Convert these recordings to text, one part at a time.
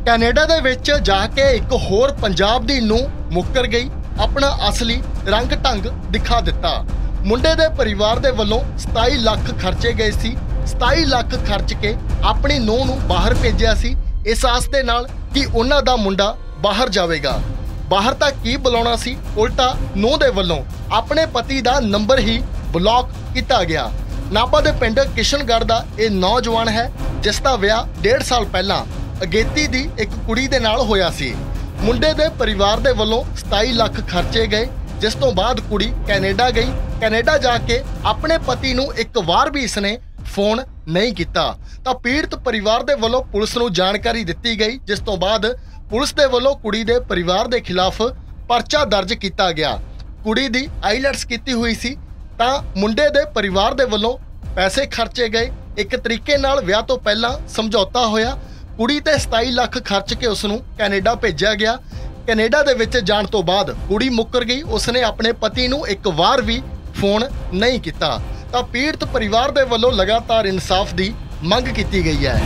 Canada ਦੇ ਵਿੱਚ ਜਾ ਕੇ ਇੱਕ ਹੋਰ ਪੰਜਾਬ ਦੀ ਨੂੰ ਮੁੱਕਰ ਗਈ, ਆਪਣਾ ਅਸਲੀ ਰੰਗ ਢੰਗ ਦਿਖਾ ਦਿੱਤਾ। ਮੁੰਡੇ ਦੇ ਪਰਿਵਾਰ ਦੇ ਵੱਲੋਂ 27 ਲੱਖ ਖਰਚੇ ਗਏ ਸੀ। 27 ਲੱਖ ਖਰਚ ਕੇ ਆਪਣੀ ਨੂੰਹ ਨੂੰ ਬਾਹਰ ਭੇਜਿਆ ਸੀ, ਇਸ ਆਸ ਦੇ ਨਾਲ ਕਿ ਉਹਨਾਂ ਦਾ ਮੁੰਡਾ ਬਾਹਰ ਜਾਵੇਗਾ। ਬਾਹਰ ਤਾਂ ਕੀ ਬੁਲਾਉਣਾ ਸੀ, ਉਲਟਾ ਨੂੰਹ ਦੇ ਵੱਲੋਂ ਆਪਣੇ ਪਤੀ ਦਾ ਨੰਬਰ ਹੀ ਬਲੌਕ ਕੀਤਾ ਗਿਆ। ਨਾਭਾ ਦੇ ਪਿੰਡ ਕਿਸ਼ਨਗੜ੍ਹ ਦਾ ਇਹ ਨੌਜਵਾਨ ਹੈ, ਜਿਸ ਦਾ ਵਿਆਹ 1.5 ਸਾਲ ਪਹਿਲਾਂ ਅਗੇਤੀ ਦੀ ਇੱਕ ਕੁੜੀ ਦੇ ਨਾਲ ਹੋਇਆ ਸੀ। ਮੁੰਡੇ ਦੇ ਪਰਿਵਾਰ ਦੇ ਵੱਲੋਂ 27 ਲੱਖ ਖਰਚੇ ਗਏ, ਜਿਸ ਤੋਂ ਬਾਅਦ ਕੁੜੀ ਕੈਨੇਡਾ ਗਈ। ਕੈਨੇਡਾ ਜਾ ਕੇ ਆਪਣੇ ਪਤੀ ਨੂੰ ਇੱਕ ਵਾਰ ਵੀ ਇਸਨੇ ਫੋਨ ਨਹੀਂ ਕੀਤਾ ਤਾਂ ਪੀੜਤ ਪਰਿਵਾਰ ਦੇ ਵੱਲੋਂ ਪੁਲਿਸ ਨੂੰ ਜਾਣਕਾਰੀ ਦਿੱਤੀ ਗਈ, ਜਿਸ ਤੋਂ ਬਾਅਦ ਪੁਲਿਸ ਦੇ ਵੱਲੋਂ ਕੁੜੀ ਦੇ ਪਰਿਵਾਰ ਦੇ ਖਿਲਾਫ ਪਰਚਾ ਦਰਜ ਕੀਤਾ ਗਿਆ। ਕੁੜੀ ਦੀ ਆਈਲੈਟਸ ਕੀਤੀ ਹੋਈ ਸੀ ਤਾਂ ਮੁੰਡੇ ਦੇ ਪਰਿਵਾਰ ਦੇ ਵੱਲੋਂ ਪੈਸੇ ਖਰਚੇ ਗਏ। ਇੱਕ ਤਰੀਕੇ ਨਾਲ ਵਿਆਹ ਤੋਂ ਪਹਿਲਾਂ ਸਮਝੌਤਾ ਹੋਇਆ, ਕੁੜੀ ਤੇ 27 ਲੱਖ ਖਰਚ ਕੇ ਉਸ ਨੂੰ ਕੈਨੇਡਾ ਭੇਜਿਆ ਗਿਆ। ਕੈਨੇਡਾ ਦੇ ਵਿੱਚ ਜਾਣ ਤੋਂ ਬਾਅਦ ਕੁੜੀ ਮੁੱਕਰ ਗਈ, ਉਸਨੇ ਆਪਣੇ ਪਤੀ ਨੂੰ ਇੱਕ ਵਾਰ ਵੀ ਫੋਨ ਨਹੀਂ ਕੀਤਾ ਤਾਂ ਪੀੜਤ ਪਰਿਵਾਰ ਦੇ ਵੱਲੋਂ ਲਗਾਤਾਰ ਇਨਸਾਫ ਦੀ ਮੰਗ ਕੀਤੀ ਗਈ ਹੈ।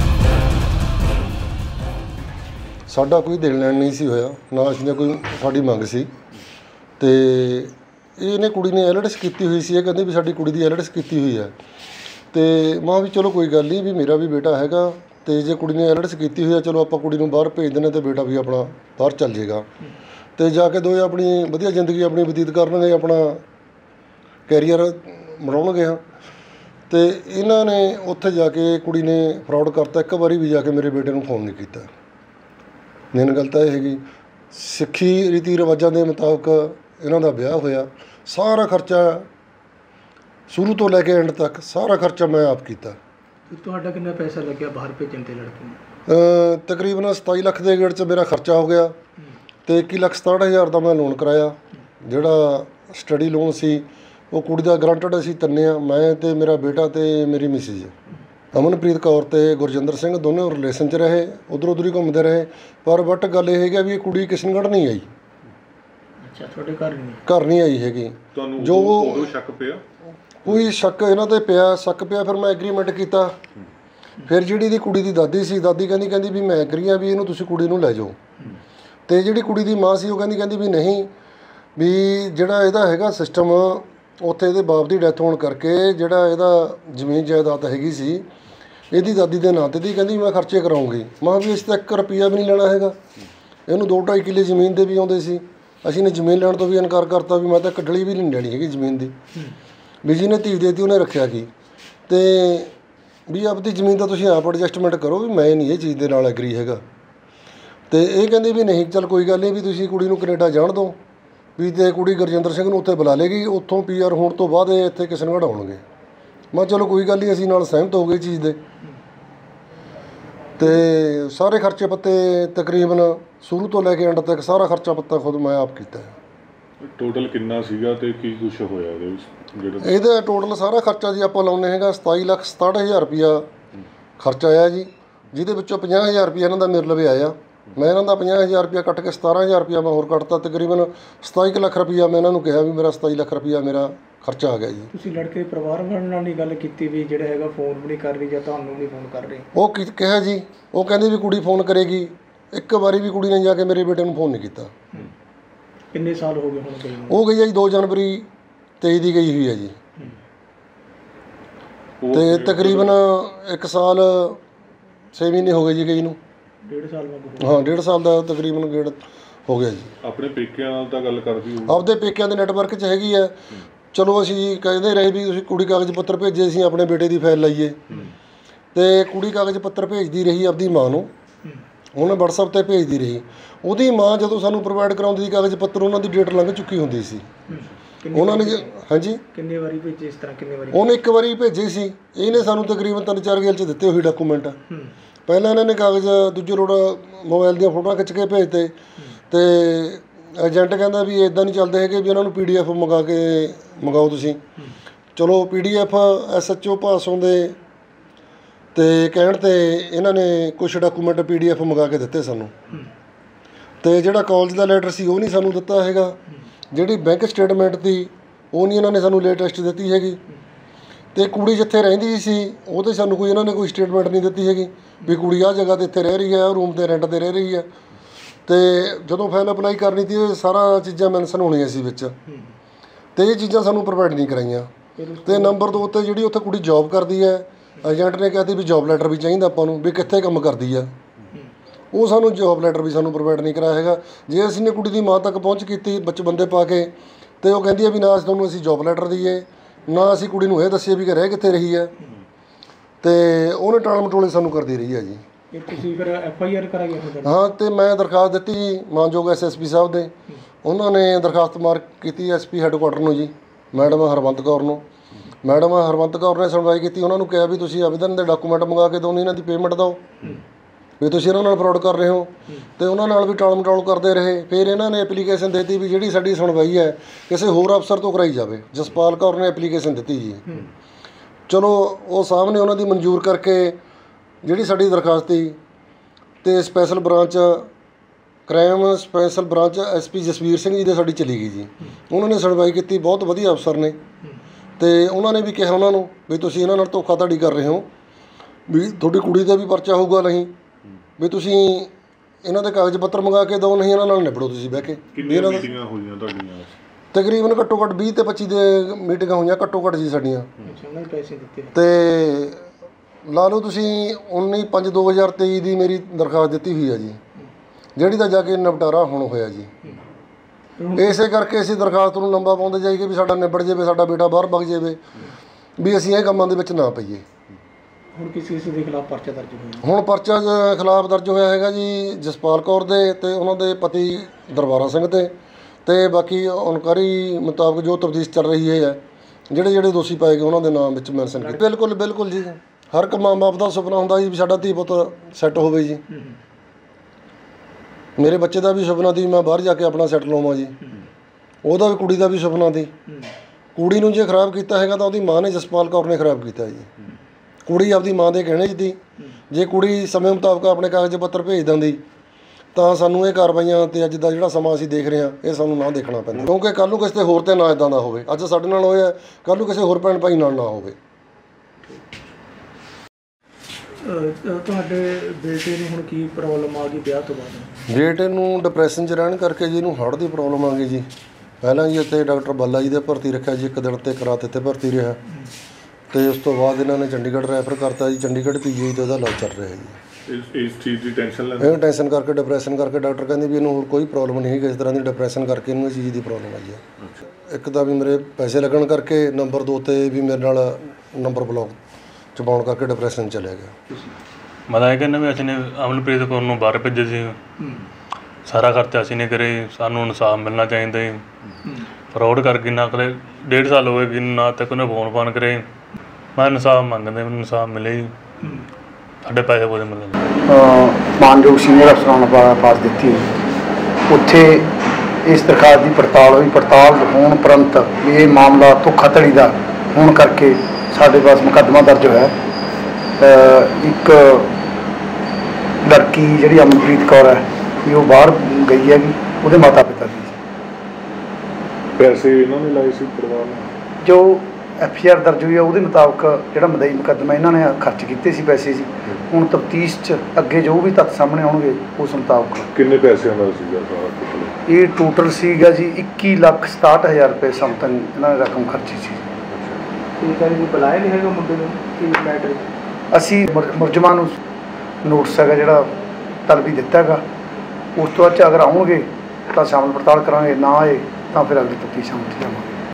ਸਾਡਾ ਕੋਈ ਦੇਣ ਲੈਣ ਨਹੀਂ ਸੀ ਹੋਇਆ, ਨਾ ਅਸੀਂ ਕੋਈ ਸਾਡੀ ਮੰਗ ਸੀ। ਤੇ ਇਹਨੇ ਕੁੜੀ ਨੇ ਐਲਐਡਸ ਕੀਤੀ ਹੋਈ ਸੀ, ਇਹ ਕਹਿੰਦੇ ਵੀ ਸਾਡੀ ਕੁੜੀ ਦੀ ਐਲਐਡਸ ਕੀਤੀ ਹੋਈ ਹੈ। ਤੇ ਮਾਂ ਵੀ ਚਲੋ ਕੋਈ ਗੱਲ ਨਹੀਂ, ਵੀ ਮੇਰਾ ਵੀ ਬੇਟਾ ਹੈਗਾ, ਤੇ ਜੇ ਕੁੜੀ ਨੇ ਐਲਐਡਸ ਕੀਤੀ ਹੋਈ ਹੈ ਚਲੋ ਆਪਾਂ ਕੁੜੀ ਨੂੰ ਬਾਹਰ ਭੇਜ ਦਿੰਦੇ ਤੇ ਬੇਟਾ ਵੀ ਆਪਣਾ ਬਾਹਰ ਚੱਲ ਜਾਏਗਾ ਤੇ ਜਾ ਕੇ ਦੋਵੇਂ ਆਪਣੀ ਵਧੀਆ ਜ਼ਿੰਦਗੀ ਆਪਣੀ ਬਤੀਤ ਕਰਨਗੇ, ਆਪਣਾ ਕੈਰੀਅਰ ਬਣਾਉਣਗੇ। ਤੇ ਇਹਨਾਂ ਨੇ ਉੱਥੇ ਜਾ ਕੇ ਕੁੜੀ ਨੇ ਫਰਾਡ ਕਰਤਾ, ਇੱਕ ਵਾਰੀ ਵੀ ਜਾ ਕੇ ਮੇਰੇ ਬੇਟੇ ਨੂੰ ਫੋਨ ਨਹੀਂ ਕੀਤਾ। ਮੇਨ ਗੱਲ ਤਾਂ ਇਹ ਹੈਗੀ, ਸਿੱਖੀ ਰੀਤੀ ਰਿਵਾਜ਼ਾਂ ਦੇ ਮੁਤਾਬਕ ਇਹਨਾਂ ਦਾ ਵਿਆਹ ਹੋਇਆ। ਸਾਰਾ ਖਰਚਾ ਸ਼ੁਰੂ ਤੋਂ ਲੈ ਕੇ ਐਂਡ ਤੱਕ ਸਾਰਾ ਖਰਚਾ ਮੈਂ ਆਪ ਕੀਤਾ। ਤੁਹਾਡਾ ਕਿੰਨਾ ਪੈਸਾ ਲੱਗਿਆ ਬਾਹਰ ਭੇਜਣ ਤੇ ਲੜਕੀ ਨੂੰ? ਤਕਰੀਬਨ 27 ਲੱਖ ਦੇ ਗੇੜ 'ਚ ਮੇਰਾ ਖਰਚਾ ਹੋ ਗਿਆ ਤੇ 21,67,000 ਦਾ ਮੈਂ ਲੋਨ ਕਰਾਇਆ। ਜਿਹੜਾ ਸਟੱਡੀ ਲੋਨ ਸੀ ਉਹ ਕੁੜੀ ਦਾ ਗਰੰਟਡ ਅਸੀਂ ਤਿੰਨੇ ਆ, ਮੈਂ ਤੇ ਮੇਰਾ ਬੇਟਾ ਤੇ ਮੇਰੀ ਮਿਸਿਜ ਅਮਨਪ੍ਰੀਤ ਕੌਰ ਤੇ ਗੁਰਜਿੰਦਰ ਸਿੰਘ, ਦੋਨੋਂ ਰਿਲੇਸ਼ਨ 'ਚ ਰਹੇ, ਉੱਧਰ ਉੱਧਰ ਹੀ ਘੁੰਮਦੇ ਰਹੇ। ਪਰ ਬਟ ਗੱਲ ਇਹ ਹੈਗੀ ਵੀ ਇਹ ਕੁੜੀ ਕਿਸ਼ਨਗੜ੍ਹ ਨਹੀਂ ਆਈ। ਅੱਛਾ, ਤੁਹਾਡੇ ਘਰ ਨਹੀਂ ਆਈ ਹੈਗੀ। ਜੋ ਉਦੋਂ ਸ਼ੱਕ ਪਿਆ? ਕੋਈ ਸ਼ੱਕ ਇਹਨਾਂ ਤੇ ਪਿਆ, ਸ਼ੱਕ ਪਿਆ। ਫਿਰ ਮੈਂ ਐਗਰੀਮੈਂਟ ਕੀਤਾ। ਫਿਰ ਜਿਹੜੀ ਦੀ ਕੁੜੀ ਦੀ ਦਾਦੀ ਸੀ, ਦਾਦੀ ਕਹਿੰਦੀ ਵੀ ਮੈਂ ਐਗਰੀ ਹਾਂ ਵੀ ਇਹਨੂੰ ਤੁਸੀਂ ਕੁੜੀ ਨੂੰ ਲੈ ਜਾਓ। ਤੇ ਜਿਹੜੀ ਕੁੜੀ ਦੀ ਮਾਂ ਸੀ ਉਹ ਕਹਿੰਦੀ ਵੀ ਨਹੀਂ, ਵੀ ਜਿਹੜਾ ਇਹਦਾ ਹੈਗਾ ਸਿਸਟਮ, ਉੱਥੇ ਇਹਦੇ ਬਾਪ ਦੀ ਡੈਥ ਹੋਣ ਕਰਕੇ ਜਿਹੜਾ ਇਹਦਾ ਜ਼ਮੀਨ ਜਾਇਦਾਦ ਹੈਗੀ ਸੀ ਇਹਦੀ ਦਾਦੀ ਦੇ ਨਾਂ 'ਤੇ ਦੀ, ਕਹਿੰਦੀ ਮੈਂ ਖਰਚੇ ਕਰਾਉਂਗੀ। ਮਾਂ ਵੀ ਇਸ ਤਾਂ 1 ਰੁਪਈਆ ਵੀ ਨਹੀਂ ਲੈਣਾ ਹੈਗਾ। ਇਹਨੂੰ 2-2.5 ਕਿੱਲੇ ਜ਼ਮੀਨ ਦੇ ਵੀ ਆਉਂਦੇ ਸੀ। ਅਸੀਂ ਨੇ ਜ਼ਮੀਨ ਲੈਣ ਤੋਂ ਵੀ ਇਨਕਾਰ ਕਰਤਾ ਵੀ ਮੈਂ ਤਾਂ ਕੱਢਲੀ ਵੀ ਨਹੀਂ ਲੈਣੀ ਹੈਗੀ ਜ਼ਮੀਨ ਦੀ। ਵੀ ਜਿਹਨੇ ਧੀ ਦੇਤੀ ਉਹਨੇ ਰੱਖਿਆ ਕੀ, ਤੇ ਵੀ ਆਪਣੀ ਜ਼ਮੀਨ ਦਾ ਤੁਸੀਂ ਆਪ ਐਡਜਸਟਮੈਂਟ ਕਰੋ, ਵੀ ਮੈਂ ਨਹੀਂ ਇਹ ਚੀਜ਼ ਦੇ ਨਾਲ ਐਗਰੀ ਹੈਗਾ। ਤੇ ਇਹ ਕਹਿੰਦੇ ਵੀ ਨਹੀਂ, ਚੱਲ ਕੋਈ ਗੱਲ ਨਹੀਂ, ਵੀ ਤੁਸੀਂ ਕੁੜੀ ਨੂੰ ਕੈਨੇਡਾ ਜਾਣ ਦਿਓ ਵੀ, ਤੇ ਕੁੜੀ ਗੁਰਜਿੰਦਰ ਸਿੰਘ ਨੂੰ ਉੱਥੇ ਬੁਲਾ ਲੇਗੀ, ਉੱਥੋਂ PR ਹੋਣ ਤੋਂ ਬਾਅਦ ਇਹ ਇੱਥੇ ਕਿਸ਼ਨਗੜ੍ਹ ਆਉਣਗੇ। ਮੈਂ ਚਲੋ ਕੋਈ ਗੱਲ ਨਹੀਂ, ਅਸੀਂ ਨਾਲ ਸਹਿਮਤ ਹੋ ਗਏ ਚੀਜ਼ ਦੇ। ਤੇ ਸਾਰੇ ਖਰਚੇ ਪੱਤੇ ਤਕਰੀਬਨ ਸ਼ੁਰੂ ਤੋਂ ਲੈ ਕੇ ਐਂਡ ਤੱਕ ਸਾਰਾ ਖਰਚਾ ਪੱਤਾ ਖੁਦ ਮੈਂ ਆਪ ਕੀਤਾ। ਟੋਟਲ ਕਿੰਨਾ ਸੀਗਾ ਤੇ ਕੀ ਕੁਛ ਹੋਇਆ ਇਹਦੇ ਵਿੱਚ? ਇਹਦਾ ਟੋਟਲ ਸਾਰਾ ਖਰਚਾ ਜੀ ਆਪਾਂ ਲਾਉਂਦੇ ਹੈਗਾ 27,67,000 ਰੁਪਈਆ ਖਰਚਾ ਆਇਆ ਜੀ, ਜਿਹਦੇ ਵਿੱਚੋਂ 50,000 ਰੁਪਈਆ ਇਹਨਾਂ ਦਾ ਮੇਰੇ ਲਵੇ ਆਇਆ। ਮੈਂ ਇਹਨਾਂ ਦਾ 50,000 ਰੁਪਈਆ ਕੱਟ ਕੇ 17,000 ਰੁਪਈਆ ਮੈਂ ਹੋਰ ਕੱਟਤਾ। ਤਕਰੀਬਨ 27 ਲੱਖ ਰੁਪਈਆ ਮੈਂ ਇਹਨਾਂ ਨੂੰ ਕਿਹਾ ਵੀ ਮੇਰਾ 27 ਲੱਖ ਰੁਪਈਆ ਮੇਰਾ ਖਰਚਾ ਆ ਗਿਆ ਜੀ। ਤੁਸੀਂ ਲੜਕੇ ਦੇ ਪਰਿਵਾਰ ਵਾਲਿਆਂ ਨਾਲ ਨਹੀਂ ਗੱਲ ਕੀਤੀ ਵੀ ਜਿਹੜਾ ਹੈਗਾ ਫੋਨ ਵੀ ਨਹੀਂ ਕਰ ਰਹੀ ਜਾਂ ਤੁਹਾਨੂੰ ਨਹੀਂ ਫੋਨ ਕਰ ਰਹੀ? ਉਹ ਕਿਹਾ ਜੀ, ਉਹ ਕਹਿੰਦੇ ਵੀ ਕੁੜੀ ਫੋਨ ਕਰੇਗੀ। ਇੱਕ ਵਾਰੀ ਵੀ ਕੁੜੀ ਨੇ ਜਾ ਕੇ ਮੇਰੇ ਬੇਟੇ ਨੂੰ ਫੋਨ ਨਹੀਂ ਕੀਤਾ। ਕਿੰਨੇ ਸਾਲ ਹੋ ਗਏ ਹੁਣ ਗਈ ਨੂੰ? ਉਹ ਗਈ ਹੈ ਜੀ 2 ਜਨਵਰੀ 23 ਦੀ ਗਈ ਹੋਈ ਹੈ ਜੀ। ਤੇ ਤਕਰੀਬਨ 1 ਸਾਲ 6 ਮਹੀਨੇ ਹੋ ਗਏ ਜੀ ਗਈ ਨੂੰ। 1.5 ਸਾਲ ਵਾਂਗੂ? ਹਾਂ, 1.5 ਸਾਲ ਦਾ ਤਕਰੀਬਨ ਗੇੜ ਹੋ ਗਿਆ ਜੀ। ਆਪਣੇ ਪੇਕਿਆਂ ਨਾਲ ਤਾਂ ਗੱਲ ਕਰਦੀ ਹੋਊ? ਆਪਦੇ ਪੇਕਿਆਂ ਦੇ ਨੈਟਵਰਕ 'ਚ ਹੈਗੀ ਹੈ। ਚਲੋ ਅਸੀਂ ਕਹਿੰਦੇ ਰਹੇ ਵੀ ਤੁਸੀਂ ਕੁੜੀ ਕਾਗਜ਼ ਪੱਤਰ ਭੇਜੇ, ਅਸੀਂ ਆਪਣੇ ਬੇਟੇ ਦੀ ਫਾਈਲ ਲਾਈਏ। ਤੇ ਕੁੜੀ ਕਾਗਜ਼ ਪੱਤਰ ਭੇਜਦੀ ਰਹੀ ਆਪਦੀ ਮਾਂ ਨੂੰ, ਉਹਨੇ WhatsApp 'ਤੇ ਭੇਜਦੀ ਰਹੀ। ਉਹਦੀ ਮਾਂ ਜਦੋਂ ਸਾਨੂੰ ਪ੍ਰੋਵਾਈਡ ਕਰਾਉਂਦੀ ਸੀ ਕਾਗਜ਼ ਪੱਤਰ, ਉਹਨਾਂ ਦੀ ਡੇਟ ਲੰਘ ਚੁੱਕੀ ਹੁੰਦੀ ਸੀ। ਉਹਨਾਂ ਨੇ ਹਾਂਜੀ ਕਿੰਨੇ ਵਾਰੀ ਭੇਜੇ ਇਸ ਤਰ੍ਹਾਂ? ਕਿੰਨੇ ਵਾਰੀ? ਉਹਨੇ 1 ਵਾਰੀ ਭੇਜੇ ਸੀ। ਇਹਨੇ ਸਾਨੂੰ ਤਕਰੀਬਨ 3-4 ਗੇਲ 'ਚ ਦਿੱਤੇ ਹੋਏ ਡਾਕੂਮੈਂਟ। ਪਹਿਲਾਂ ਇਹਨਾਂ ਨੇ ਕਾਗਜ਼ ਦੂਜੇ ਲੋੜ ਮੋਬਾਈਲ ਦੀਆਂ ਫੋਟੋਆਂ ਖਿੱਚ ਕੇ ਭੇਜਤੇ। ਤੇ ਏਜੰਟ ਕਹਿੰਦਾ ਵੀ ਇੱਦਾਂ ਨਹੀਂ ਚੱਲਦੇ ਹੈਗੇ, ਵੀ ਇਹਨਾਂ ਨੂੰ PDF ਮੰਗਾਓ ਤੁਸੀਂ। ਚਲੋ PDF SHO ਭਾਸੋਂ ਦੇ ਤੇ ਕਹਿਣ 'ਤੇ ਇਹਨਾਂ ਨੇ ਕੁਛ ਡਾਕੂਮੈਂਟ PDF ਮੰਗਾ ਕੇ ਦਿੱਤੇ ਸਾਨੂੰ। ਤੇ ਜਿਹੜਾ ਕਾਲਜ ਦਾ ਲੈਟਰ ਸੀ ਉਹ ਨਹੀਂ ਸਾਨੂੰ ਦਿੱਤਾ ਹੈਗਾ। ਜਿਹੜੀ ਬੈਂਕ ਸਟੇਟਮੈਂਟ ਸੀ ਉਹ ਨਹੀਂ ਇਹਨਾਂ ਨੇ ਸਾਨੂੰ ਲੇਟੈਸਟ ਦਿੱਤੀ ਹੈਗੀ। ਤੇ ਕੁੜੀ ਜਿੱਥੇ ਰਹਿੰਦੀ ਸੀ ਉਹ ਤੇ ਸਾਨੂੰ ਕੋਈ ਇਹਨਾਂ ਨੇ ਕੋਈ ਸਟੇਟਮੈਂਟ ਨਹੀਂ ਦਿੱਤੀ ਹੈਗੀ ਵੀ ਕੁੜੀ ਆਹ ਜਗ੍ਹਾ 'ਤੇ ਇੱਥੇ ਰਹਿ ਰਹੀ ਹੈ, ਰੂਮ 'ਤੇ ਰੈਂਟ 'ਤੇ ਰਹਿ ਰਹੀ ਹੈ। ਤੇ ਜਦੋਂ ਫਾਈਲ ਅਪਲਾਈ ਕਰਨੀ ਸੀ ਇਹ ਸਾਰਾ ਚੀਜ਼ਾਂ ਮੈਂਸ਼ਨ ਹੋਣੀਆਂ ਸੀ ਵਿੱਚ, ਤੇ ਇਹ ਚੀਜ਼ਾਂ ਸਾਨੂੰ ਪ੍ਰੋਵਾਈਡ ਨਹੀਂ ਕਰਾਈਆਂ। ਤੇ ਨੰਬਰ 2 ਤੇ ਜਿਹੜੀ ਉੱਥੇ ਕੁੜੀ ਜੋਬ ਕਰਦੀ ਹੈ, ਏਜੰਟ ਨੇ ਕਿਹਾ ਸੀ ਵੀ ਜੋਬ ਲੈਟਰ ਵੀ ਚਾਹੀਦਾ ਆਪਾਂ ਨੂੰ ਵੀ ਕਿੱਥੇ ਕੰਮ ਕਰਦੀ ਆ, ਉਹ ਸਾਨੂੰ ਜੋਬ ਲੈਟਰ ਵੀ ਸਾਨੂੰ ਪ੍ਰੋਵਾਈਡ ਨਹੀਂ ਕਰਾਇਆ ਹੈਗਾ। ਜੇ ਅਸੀਂ ਨੇ ਕੁੜੀ ਦੀ ਮਾਂ ਤੱਕ ਪਹੁੰਚ ਕੀਤੀ ਵਿੱਚ ਬੰਦੇ ਪਾ ਕੇ, ਤੇ ਉਹ ਕਹਿੰਦੀ ਹੈ ਵੀ ਨਾ ਅਸੀਂ ਤੁਹਾਨੂੰ ਅਸੀਂ ਜੋਬ ਲੈਟਰ ਦਈਏ, ਨਾ ਅਸੀਂ ਕੁੜੀ ਨੂੰ ਇਹ ਦੱਸੀਏ ਵੀ ਰਹਿ ਕਿੱਥੇ ਰਹੀ ਹੈ, ਤੇ ਉਹਨੇ ਟਾਲ ਮਟੋਲੇ ਸਾਨੂੰ ਕਰਦੀ ਰਹੀ ਹੈ ਜੀ। ਇਹ ਤੁਸੀਂ ਫਿਰ FIR ਕਰਾਈ ਹੈ? ਹਾਂ, ਤੇ ਮੈਂ ਦਰਖਾਸਤ ਦਿੱਤੀ ਜੀ ਮਾਨਯੋਗ SSP ਸਾਹਿਬ ਦੇ, ਉਹਨਾਂ ਨੇ ਦਰਖਾਸਤ ਮਾਰਕ ਕੀਤੀ SP ਹੈੱਡਕੁਆਟਰ ਨੂੰ ਜੀ, ਮੈਡਮ ਹਰਵੰਤ ਕੌਰ ਨੂੰ। ਮੈਡਮ ਹਰਵੰਤ ਕੌਰ ਨੇ ਸੁਣਵਾਈ ਕੀਤੀ, ਉਹਨਾਂ ਨੂੰ ਕਿਹਾ ਵੀ ਤੁਸੀਂ ਆਵੇਦਨ ਦੇ ਡਾਕੂਮੈਂਟ ਮੰਗਾ ਕੇ ਦਿਓ, ਇਹਨਾਂ ਦੀ ਪੇਮੈਂਟ ਦਿਓ ਵੀ ਤੁਸੀਂ ਇਹਨਾਂ ਨਾਲ ਫਰੋਡ ਕਰ ਰਹੇ ਹੋ, ਤੇ ਉਹਨਾਂ ਨਾਲ ਵੀ ਟਾਲ ਮਟੋਲ ਕਰਦੇ ਰਹੇ। ਫਿਰ ਇਹਨਾਂ ਨੇ ਐਪਲੀਕੇਸ਼ਨ ਦਿੱਤੀ ਵੀ ਜਿਹੜੀ ਸਾਡੀ ਸੁਣਵਾਈ ਹੈ ਕਿਸੇ ਹੋਰ ਅਫਸਰ ਤੋਂ ਕਰਾਈ ਜਾਵੇ। ਜਸਪਾਲ ਕੌਰ ਨੇ ਐਪਲੀਕੇਸ਼ਨ ਦਿੱਤੀ ਜੀ, ਚਲੋ ਉਹ ਸਾਹਿਬ ਨੇ ਉਹਨਾਂ ਦੀ ਮਨਜ਼ੂਰ ਕਰਕੇ ਜਿਹੜੀ ਸਾਡੀ ਦਰਖਾਸਤ ਸੀ, ਤੇ special branch crime special branch SP Jasvir Singh ji ਦੇ ਸਾਡੀ ਚਲੀ ਗਈ ਜੀ। ਉਹਨਾਂ ਨੇ ਸੁਣਵਾਈ ਕੀਤੀ, ਬਹੁਤ ਵਧੀਆ ਅਫਸਰ ਨੇ, ਤੇ ਉਹਨਾਂ ਨੇ ਵੀ ਕਿਹਾ ਉਹਨਾਂ ਨੂੰ ਵੀ ਤੁਸੀਂ ਇਹਨਾਂ ਨਾਲ ਧੋਖਾਧੜੀ ਕਰ ਰਹੇ ਹੋ, ਵੀ ਤੁਹਾਡੀ ਕੁੜੀ ਦਾ ਵੀ ਪਰਚਾ ਹੋਊਗਾ, ਨਹੀਂ ਵੀ ਤੁਸੀਂ ਇਹਨਾਂ ਦੇ ਕਾਗਜ਼ ਪੱਤਰ ਮੰਗਾ ਕੇ ਦਿਓ, ਨਹੀਂ ਇਹਨਾਂ ਨਾਲ ਨਿਬੜੋ ਤੁਸੀਂ ਬਹਿ ਕੇ। ਕਿੰਨੀਆਂ ਮੀਟਿੰਗਾਂ ਹੋਈਆਂ ਤੁਹਾਡੀਆਂ? ਤਕਰੀਬਨ ਘੱਟੋ ਘੱਟ 20 ਤੇ 25 ਦੇ ਮੀਟਿੰਗਾਂ ਹੋਈਆਂ ਘੱਟੋ ਘੱਟ ਜੀ ਸਾਡੀਆਂ। ਪੈਸੇ ਦਿੱਤੇ ਤੇ ਲਾ ਲਓ ਤੁਸੀਂ 19/5/2023 ਦੀ ਮੇਰੀ ਦਰਖਾਸਤ ਦਿੱਤੀ ਹੋਈ ਹੈ ਜੀ, ਜਿਹੜੀ ਦਾ ਜਾ ਕੇ ਨਿਪਟਾਰਾ ਹੁਣ ਹੋਇਆ ਜੀ। ਇਸੇ ਕਰਕੇ ਅਸੀਂ ਦਰਖਾਸਤ ਨੂੰ ਲੰਬਾ ਪਾਉਂਦੇ ਜਾਈਏ ਵੀ ਸਾਡਾ ਨਿਬੜ ਜਾਵੇ, ਸਾਡਾ ਬੇਟਾ ਬਾਹਰ ਵਗ ਜਾਵੇ, ਵੀ ਅਸੀਂ ਇਹ ਕੰਮਾਂ ਦੇ ਵਿੱਚ ਨਾ ਪਈਏ। ਹੁਣ ਕਿਸੇ ਦੇ ਖਿਲਾਫ ਪਰਚਾ ਦਰਜ ਹੋਇਆ? ਹੁਣ ਪਰਚਾ ਖਿਲਾਫ ਦਰਜ ਹੋਇਆ ਹੈਗਾ ਜੀ ਜਸਪਾਲ ਕੌਰ ਦੇ ਤੇ ਉਹਨਾਂ ਦੇ ਪਤੀ ਦਰਬਾਰਾ ਸਿੰਘ ਤੇ ਬਾਕੀ ਇਨਕੁਆਇਰੀ ਮੁਤਾਬਕ ਜੋ ਤਫਤੀਸ਼ ਚੱਲ ਰਹੀ ਹੈ, ਜਿਹੜੇ ਦੋਸ਼ੀ ਪਾਏ ਗਏ ਉਹਨਾਂ ਦੇ ਨਾਮ ਵਿੱਚ ਮੈਂਸ਼ਨ ਕੀਤੇ। ਬਿਲਕੁਲ ਜੀ, ਹਰ ਇੱਕ ਮਾਂ ਬਾਪ ਦਾ ਸੁਪਨਾ ਹੁੰਦਾ ਜੀ ਵੀ ਸਾਡਾ ਧੀ ਪੁੱਤ ਸੈੱਟ ਹੋਵੇ ਜੀ। ਮੇਰੇ ਬੱਚੇ ਦਾ ਵੀ ਸੁਪਨਾ ਸੀ ਮੈਂ ਬਾਹਰ ਜਾ ਕੇ ਆਪਣਾ ਸੈੱਟ ਲਵਾਂ ਜੀ, ਉਹਦਾ ਵੀ ਕੁੜੀ ਦਾ ਵੀ ਸੁਪਨਾ ਸੀ। ਕੁੜੀ ਨੂੰ ਜੇ ਖਰਾਬ ਕੀਤਾ ਹੈਗਾ ਤਾਂ ਉਹਦੀ ਮਾਂ ਨੇ, ਜਸਪਾਲ ਕੌਰ ਨੇ ਖਰਾਬ ਕੀਤਾ ਜੀ। ਕੁੜੀ ਆਪਦੀ ਮਾਂ ਦੇ ਕਹਿਣੇ 'ਚ ਸੀ, ਜੇ ਕੁੜੀ ਸਮੇਂ ਮੁਤਾਬਕ ਆਪਣੇ ਕਾਗਜ਼ ਪੱਤਰ ਭੇਜ ਦਿੰਦੀ ਤਾਂ ਸਾਨੂੰ ਇਹ ਕਾਰਵਾਈਆਂ ਤੇ ਅੱਜ ਦਾ ਜਿਹੜਾ ਸਮਾਂ ਅਸੀਂ ਦੇਖ ਰਹੇ ਹਾਂ ਇਹ ਸਾਨੂੰ ਨਾ ਦੇਖਣਾ ਪੈਂਦਾ, ਕਿਉਂਕਿ ਕੱਲ੍ਹ ਨੂੰ ਕਿਸੇ ਹੋਰ 'ਤੇ ਨਾ ਇੱਦਾਂ ਦਾ ਹੋਵੇ। ਅੱਜ ਸਾਡੇ ਨਾਲ ਹੋਇਆ, ਕੱਲ੍ਹ ਨੂੰ ਕਿਸੇ ਹੋਰ ਭੈਣ ਭਾਈ ਨਾਲ ਨਾ ਹੋਵੇ। ਤੁਹਾਡੇ ਬੇਟੇ ਨੂੰ ਹੁਣ ਕੀ ਪ੍ਰੋਬਲਮ ਆ ਗਈ ਵਿਆਹ ਤੋਂ ਬਾਅਦ? ਬੇਟੇ ਨੂੰ ਡਿਪਰੈਸ਼ਨ 'ਚ ਰਹਿਣ ਕਰਕੇ ਜੀ ਇਹਨੂੰ ਹਾਰਟ ਦੀ ਪ੍ਰੋਬਲਮ ਆ ਗਈ ਜੀ। ਪਹਿਲਾਂ ਜੀ ਇੱਥੇ ਡਾਕਟਰ ਬੱਲਾ ਜੀ ਦੇ ਭਰਤੀ ਰੱਖਿਆ ਜੀ, 1 ਦਿਨ ਤੇ ਕਰਾਤ ਇੱਥੇ ਭਰਤੀ ਰਿਹਾ, ਤੇ ਉਸ ਤੋਂ ਬਾਅਦ ਇਹਨਾਂ ਨੇ ਚੰਡੀਗੜ੍ਹ ਰੈਫਰ ਕਰਤਾ ਜੀ। ਚੰਡੀਗੜ੍ਹ PGI ਤੇ ਉਹਦਾ ਇਲਾਜ ਚੱਲ ਰਿਹਾ ਜੀ। ਇਸ ਚੀਜ਼ ਦੀ ਟੈਨਸ਼ਨ ਲੈਂਦੇ? ਇਹਨੂੰ ਟੈਨਸ਼ਨ ਕਰਕੇ, ਡਿਪਰੈਸ਼ਨ ਕਰਕੇ ਡਾਕਟਰ ਕਹਿੰਦੇ ਵੀ ਇਹਨੂੰ ਹੋਰ ਕੋਈ ਪ੍ਰੋਬਲਮ ਨਹੀਂ ਹੈ, ਇਸ ਤਰ੍ਹਾਂ ਦੀ ਡਿਪਰੈਸ਼ਨ ਕਰਕੇ ਇਹਨੂੰ ਇਸ ਚੀਜ਼ ਦੀ ਪ੍ਰੋਬਲਮ ਆਈ ਹੈ। ਇੱਕ ਤਾਂ ਵੀ ਮੇਰੇ ਪੈਸੇ ਲੱਗਣ ਕਰਕੇ, ਨੰਬਰ 2 ਤੇ ਵੀ ਮੇਰੇ ਨਾਲ ਨੰਬਰ ਬਲੌਕ ਚ ਪਾਉਣ ਕਰਕੇ ਡਿਪਰੈਸ਼ਨ ਚਲਿਆ ਗਿਆ। ਮੈਂ ਤਾਂ ਇਹ ਕਹਿੰਦਾ ਵੀ ਅਸੀਂ ਨੇ ਅਮਨਪ੍ਰੀਤ ਕੌਰ ਨੂੰ ਬਾਹਰ ਭੇਜੇ ਸੀ, ਸਾਰਾ ਖਰਚਾ ਅਸੀਂ ਨੇ ਕਰੇ, ਸਾਨੂੰ ਇਨਸਾਫ ਮਿਲਣਾ ਚਾਹੀਦਾ ਜੀ। ਫਰੋਡ ਕਰਕੇ ਨਾ ਕਦੇ 1.5 ਸਾਲ ਹੋ ਗਏ ਨਾ ਤੱਕ ਉਹਨੇ ਫੋਨ ਕਰੇ। ਮੈਂ ਇਨਸਾਫ ਮੰਗਦਾ, ਮੈਨੂੰ ਇਨਸਾਫ ਮਿਲੇ ਜੀ, ਸਾਡੇ ਪੈਸੇ ਪੂਰੇ ਮਿਲੇ। ਮਾਨਯੋਗ ਸੀਨੀਅਰ ਅਫਸਰਾਂ ਨੂੰ ਪਾਸ ਦਿੱਤੀ, ਉੱਥੇ ਇਸ ਦਰਖਾਸਤ ਦੀ ਪੜਤਾਲ ਹੋਈ। ਪੜਤਾਲ ਹੋਣ ਉਪਰੰਤ ਇਹ ਮਾਮਲਾ ਧੋਖਾਧੜੀ ਦਾ ਹੋਣ ਕਰਕੇ ਸਾਡੇ ਪਾਸ ਮੁਕੱਦਮਾ ਦਰਜ ਹੋਇਆ। ਇੱਕ ਲੜਕੀ ਜਿਹੜੀ ਅਮਨਪ੍ਰੀਤ ਕੌਰ ਹੈ ਵੀ ਉਹ ਬਾਹਰ ਗਈ ਹੈਗੀ, ਉਹਦੇ ਮਾਤਾ ਪਿਤਾ ਦੀ ਪੈਸੇ ਇਹਨਾਂ ਨੇ ਲਾਏ ਸੀ ਪਰਿਵਾਰ ਨੇ? ਜੋ FIR ਦਰਜ ਹੋਈ ਹੈ ਉਹਦੇ ਮੁਤਾਬਕ ਜਿਹੜਾ ਮਦਈ ਮੁਕੱਦਮਾ ਇਹਨਾਂ ਨੇ ਖਰਚ ਕੀਤੇ ਸੀ ਪੈਸੇ ਸੀ। ਹੁਣ ਤਫਤੀਸ਼ 'ਚ ਅੱਗੇ ਜੋ ਵੀ ਤੱਥ ਸਾਹਮਣੇ ਆਉਣਗੇ ਉਸ ਮੁਤਾਬਕ। ਕਿੰਨੇ ਪੈਸਿਆਂ ਦਾ ਸੀਗਾ ਸਾਰਾ? ਇਹ ਟੋਟਲ ਸੀਗਾ ਜੀ 21,67,000 ਰੁਪਏ ਸਮਥਿੰਗ ਇਹਨਾਂ ਨੇ ਰਕਮ ਖਰਚੀ ਸੀ। ਠੀਕ ਹੈ ਜੀ, ਬੁਲਾਇਆ ਨਹੀਂ ਹੈਗਾ ਮੁੰਡੇ ਨੂੰ ਕੀ ਮੈਟਰ? ਅਸੀਂ ਮੁਲਜ਼ਮਾਂ ਨੂੰ ਨੋਟਿਸ ਹੈਗਾ ਜਿਹੜਾ ਤਲਬੀ ਦਿੱਤਾ ਹੈਗਾ, ਉਸ ਤੋਂ ਬਾਅਦ 'ਚ ਅਗਰ ਆਉਣਗੇ ਤਾਂ ਸ਼ਾਮਲ ਪੜਤਾਲ ਕਰਾਂਗੇ, ਨਾ ਆਏ ਤਾਂ ਫਿਰ ਅਗਲੀ ਤਫਤੀਸ਼ ਸ਼ਾਮਲ ਜਾਵਾਂਗੇ।